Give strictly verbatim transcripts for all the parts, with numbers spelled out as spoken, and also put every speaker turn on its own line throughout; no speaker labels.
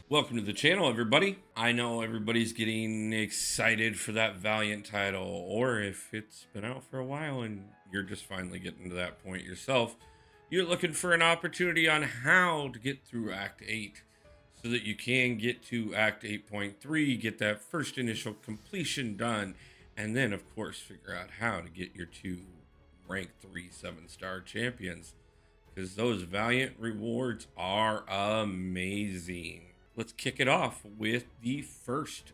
Welcome to the channel, everybody. I know everybody's getting excited for that Valiant title, or if it's been out for a while and you're just finally getting to that point yourself, you're looking for an opportunity on how to get through Act eight so that you can get to Act eight point three, get that first initial completion done, and then, of course, figure out how to get your two rank three seven star champions because those Valiant rewards are amazing. Let's kick it off with the first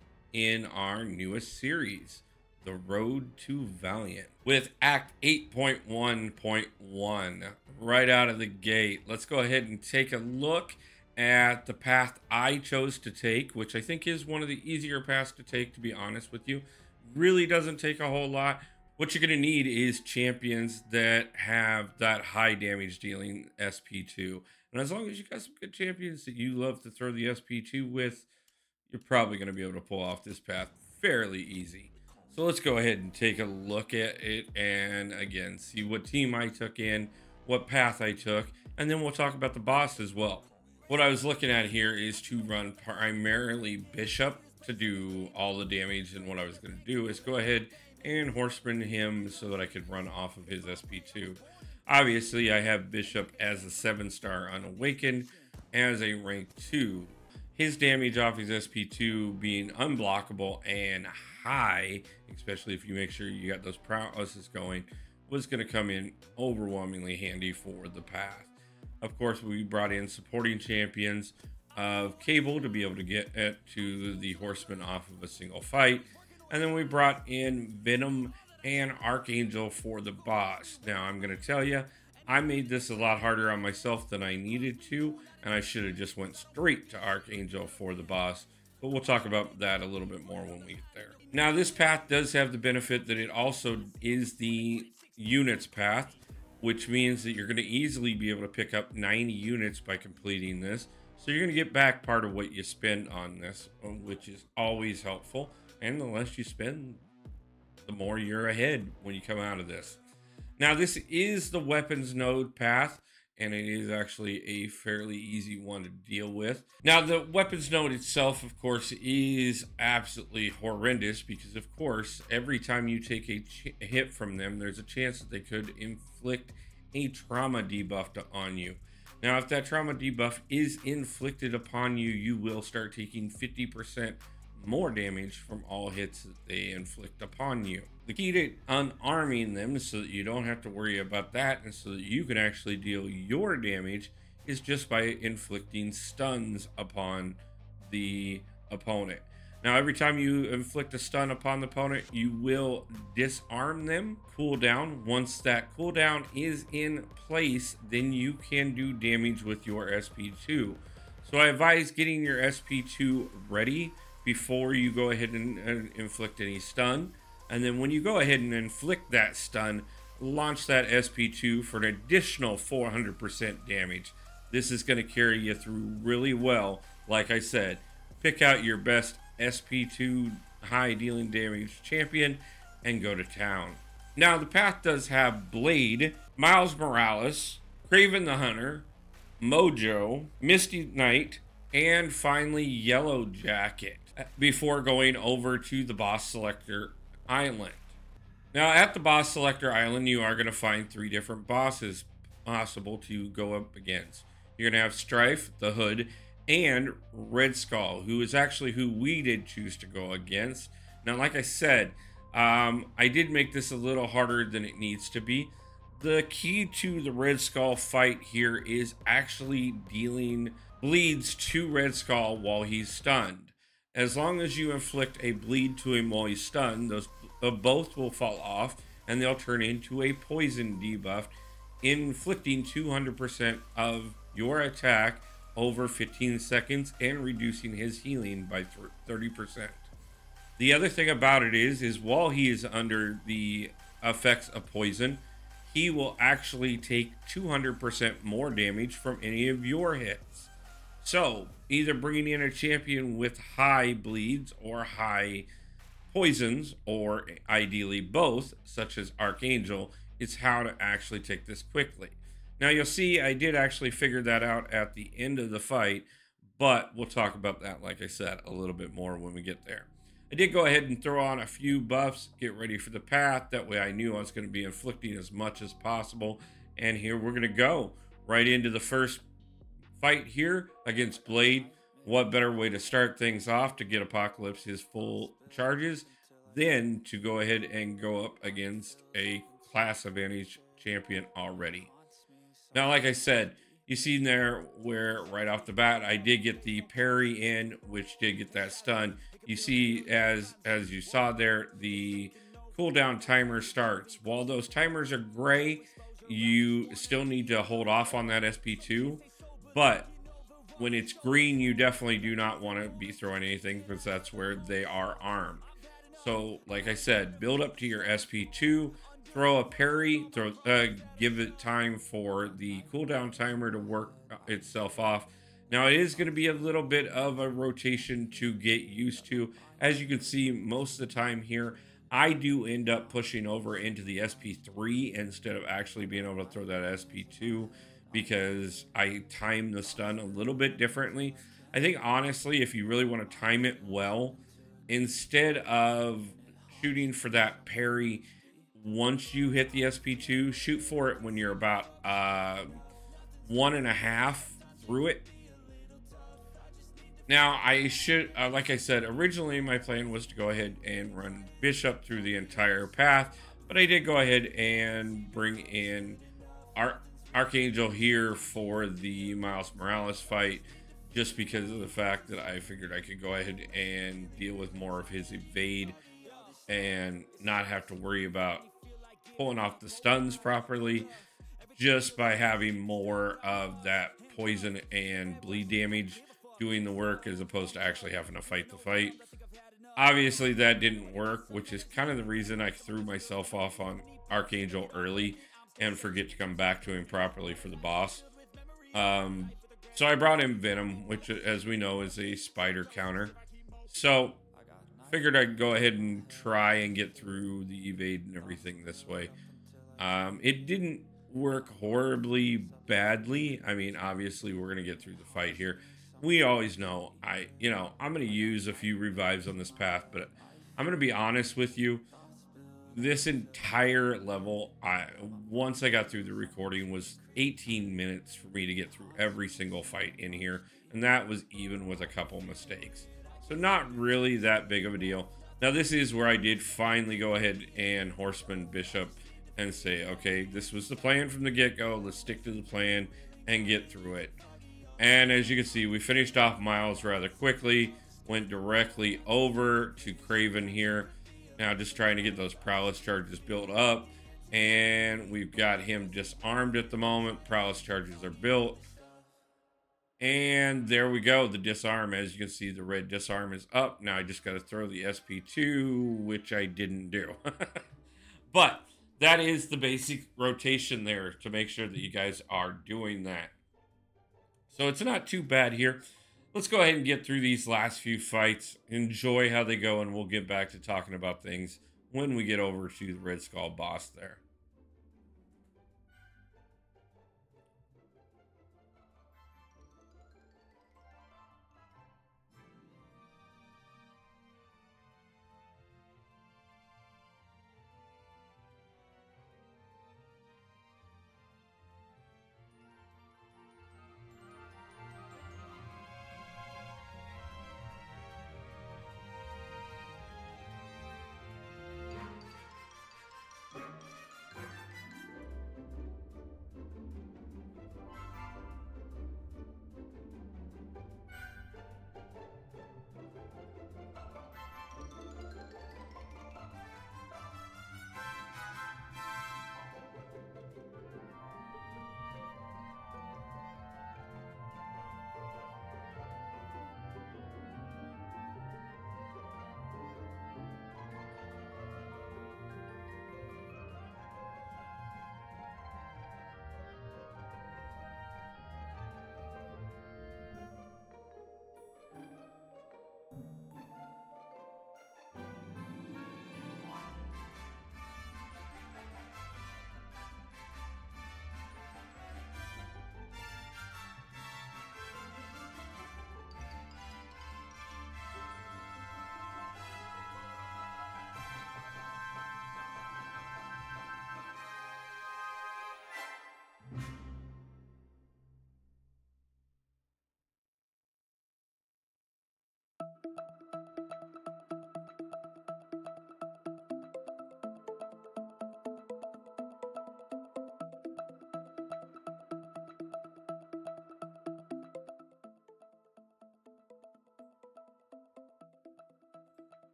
in our newest series, The Road to Valiant, with Act eight point one point one. Right out of the gate, let's go ahead and take a look at the path I chose to take, which I think is one of the easier paths to take, to be honest with you. Really doesn't take a whole lot. What you're going to need is champions that have that high damage dealing S P two. And as long as you got some good champions that you love to throw the S P two with, you're probably going to be able to pull off this path fairly easy. So let's go ahead and take a look at it and again, see what team I took in, what path I took, and then we'll talk about the boss as well. What I was looking at here is to run primarily Bishop to do all the damage, and what I was going to do is go ahead and Horseman him so that I could run off of his S P two. Obviously, I have Bishop as a seven star Unawakened as a rank two. His damage off his S P two being unblockable and high, especially if you make sure you got those prowesses going, was going to come in overwhelmingly handy for the path. Of course, we brought in supporting champions of Cable to be able to get it to the Horseman off of a single fight. And then we brought in Venom and Archangel for the boss. Now, I'm going to tell you, I made this a lot harder on myself than I needed to, and I should have just went straight to Archangel for the boss. But we'll talk about that a little bit more when we get there. Now, this path does have the benefit that it also is the units path, which means that you're going to easily be able to pick up ninety units by completing this. So you're going to get back part of what you spend on this, which is always helpful. And the less you spend, the more you're ahead when you come out of this. Now, this is the weapons node path, and it is actually a fairly easy one to deal with. Now, the weapons node itself, of course, is absolutely horrendous because, of course, every time you take a, ch- a hit from them, there's a chance that they could inflict a trauma debuff to, on you. Now, if that trauma debuff is inflicted upon you, you will start taking fifty percent more damage from all hits that they inflict upon you. The key to unarming them so that you don't have to worry about that and so that you can actually deal your damage is just by inflicting stuns upon the opponent. Now, every time you inflict a stun upon the opponent, you will disarm them, cooldown. Once that cooldown is in place, then you can do damage with your S P two. So I advise getting your S P two ready before you go ahead and, and inflict any stun. And then when you go ahead and inflict that stun, launch that S P two for an additional four hundred percent damage. This is going to carry you through really well. Like I said, pick out your best S P two high dealing damage champion and go to town. Now, the path does have Blade, Miles Morales, Craven the Hunter, Mojo, Misty Knight, and finally Yellow Jacket before going over to the Boss Selector Island. Now, at the Boss Selector Island, you are going to find three different bosses possible to go up against. You're going to have Strife, the Hood, and Red Skull, who is actually who we did choose to go against. Now, like I said, um, I did make this a little harder than it needs to be. The key to the Red Skull fight here is actually dealing bleeds to Red Skull while he's stunned. As long as you inflict a bleed to him while he's stunned, those uh, both will fall off and they'll turn into a poison debuff, inflicting two hundred percent of your attack over fifteen seconds and reducing his healing by thirty percent. The other thing about it is, is while he is under the effects of poison, he will actually take two hundred percent more damage from any of your hits. So, either bringing in a champion with high bleeds or high poisons, or ideally both, such as Archangel, is how to actually take this quickly. Now, you'll see I did actually figure that out at the end of the fight, But we'll talk about that, like I said, a little bit more when we get there. I did go ahead and throw on a few buffs, get ready for the path. That way I knew I was going to be inflicting as much as possible. And here we're going to go right into the first fight here against Blade. What better way to start things off to get Apocalypse his full charges than to go ahead and go up against a class advantage champion already. Now, like I said, you see there where right off the bat I did get the parry in, which did get that stun. You see, as as you saw there, the cooldown timer starts. While those timers are gray, you still need to hold off on that S P two, but when it's green, you definitely do not want to be throwing anything because that's where they are armed. So, like I said, build up to your S P two, throw a parry, throw, uh, give it time for the cooldown timer to work itself off. Now, it is going to be a little bit of a rotation to get used to. As you can see, most of the time here, I do end up pushing over into the S P three instead of actually being able to throw that S P two because I time the stun a little bit differently. I think, honestly, if you really want to time it well, instead of shooting for that parry once you hit the S P two, shoot for it when you're about uh, one and a half through it. Now, I should, uh, like I said, originally my plan was to go ahead and run Bishop through the entire path, but I did go ahead and bring in Ar- Archangel here for the Miles Morales fight, just because of the fact that I figured I could go ahead and deal with more of his evade and not have to worry about pulling off the stuns properly, just by having more of that poison and bleed damage doing the work as opposed to actually having to fight the fight. Obviously, that didn't work, which is kind of the reason I threw myself off on Archangel early and forget to come back to him properly for the boss. Um, so I brought in Venom, which, as we know, is a spider counter. So figured I'd go ahead and try and get through the evade and everything this way. Um, it didn't work horribly badly. I mean, obviously, we're going to get through the fight here. We always know I, you know, I'm going to use a few revives on this path, but I'm going to be honest with you. This entire level, I once I got through the recording, was eighteen minutes for me to get through every single fight in here, and that was even with a couple mistakes. So not really that big of a deal. Now this is where I did finally go ahead and Horseman Bishop and say, okay, this was the plan from the get-go. Let's stick to the plan and get through it. And as you can see, we finished off Miles rather quickly, went directly over to Kraven here. Now just trying to get those prowess charges built up. And we've got him disarmed at the moment. Prowess charges are built. And there we go, the disarm. As you can see, the red disarm is up. Now I just got to throw the S P two, which I didn't do. But that is the basic rotation there to make sure that you guys are doing that. So it's not too bad here. Let's go ahead and get through these last few fights, enjoy how they go, and we'll get back to talking about things when we get over to the Red Skull boss there.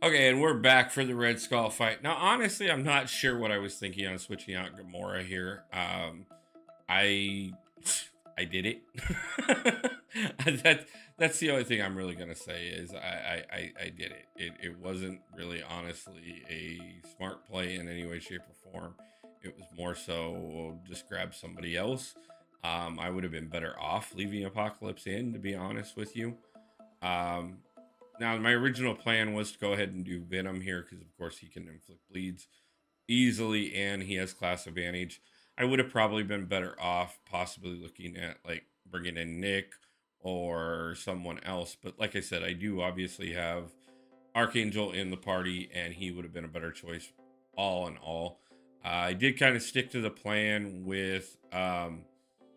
Okay, and we're back for the Red Skull fight. Now, honestly, I'm not sure what I was thinking on switching out Gamora here. Um, I I did it. that that's the only thing I'm really gonna say is I I, I, I did it. it. It wasn't really honestly a smart play in any way, shape, or form. It was more so just grab somebody else. Um, I would have been better off leaving Apocalypse in, to be honest with you. Um, Now, my original plan was to go ahead and do Venom here because, of course, he can inflict bleeds easily and he has class advantage. I would have probably been better off possibly looking at like bringing in Nick or someone else. But like I said, I do obviously have Archangel in the party and he would have been a better choice all in all. Uh, I did kind of stick to the plan with um,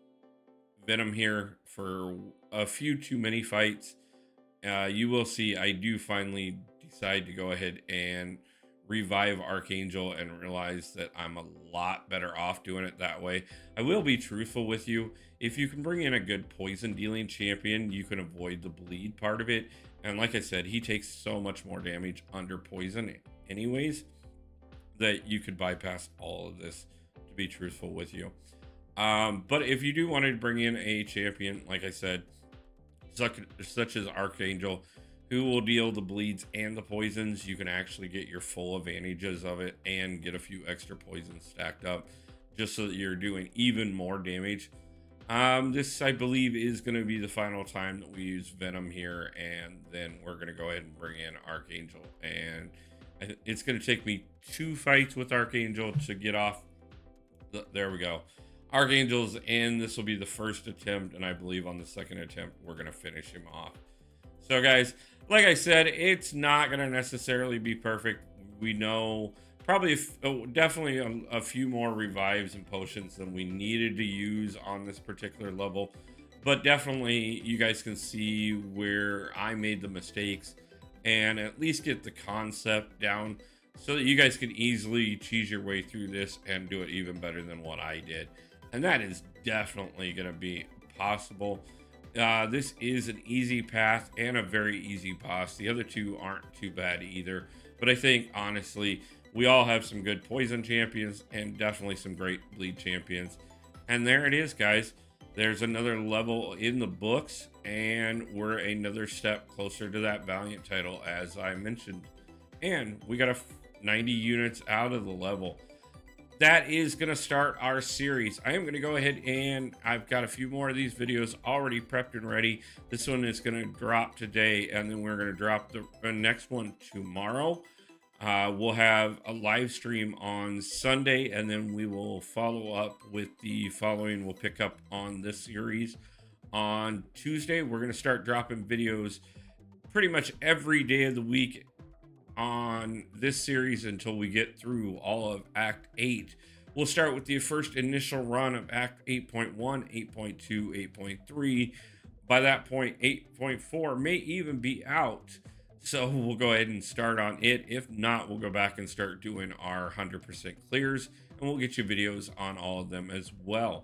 Venom here for a few too many fights. Uh, you will see I do finally decide to go ahead and revive Archangel and realize that I'm a lot better off doing it that way. I will be truthful with you. If you can bring in a good poison dealing champion, you can avoid the bleed part of it. And like I said, he takes so much more damage under poison anyways that you could bypass all of this, to be truthful with you. Um, but if you do want to bring in a champion, like I said, such, such as Archangel, who will deal the bleeds and the poisons, you can actually get your full advantages of it and get a few extra poisons stacked up just so that you're doing even more damage. Um, this, I believe, is going to be the final time that we use Venom here, and then we're going to go ahead and bring in Archangel. And it's going to take me two fights with Archangel to get off. The, there we go. Archangel's in. This will be the first attempt, and I believe on the second attempt, we're going to finish him off. So, guys, like I said, it's not going to necessarily be perfect. We know probably a f- oh, definitely a, a few more revives and potions than we needed to use on this particular level. But definitely, you guys can see where I made the mistakes and at least get the concept down so that you guys can easily cheese your way through this and do it even better than what I did. And that is definitely going to be possible. Uh, this is an easy path and a very easy boss. The other two aren't too bad either. But I think, honestly, we all have some good poison champions and definitely some great bleed champions. And there it is, guys. There's another level in the books, and we're another step closer to that Valiant title, as I mentioned. And we got a ninety units out of the level. That is going to start our series. I am going to go ahead and I've got a few more of these videos already prepped and ready. This one is going to drop today, and then we're going to drop the, the next one tomorrow. Uh, we'll have a live stream on Sunday, and then we will follow up with the following. We'll pick up on this series on Tuesday. We're going to start dropping videos pretty much every day of the week on this series until we get through all of Act eight. We'll start with the first initial run of Act eight point one, eight point two, eight point three. By that point, eight point four may even be out. So we'll go ahead and start on it. If not, we'll go back and start doing our one hundred percent clears, and we'll get you videos on all of them as well.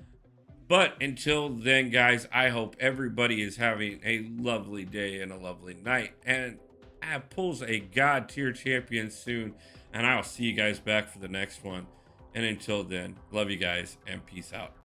But until then, guys, I hope everybody is having a lovely day and a lovely night. And pulls a god tier champion soon, and I'll see you guys back for the next one. And until then, love you guys and peace out.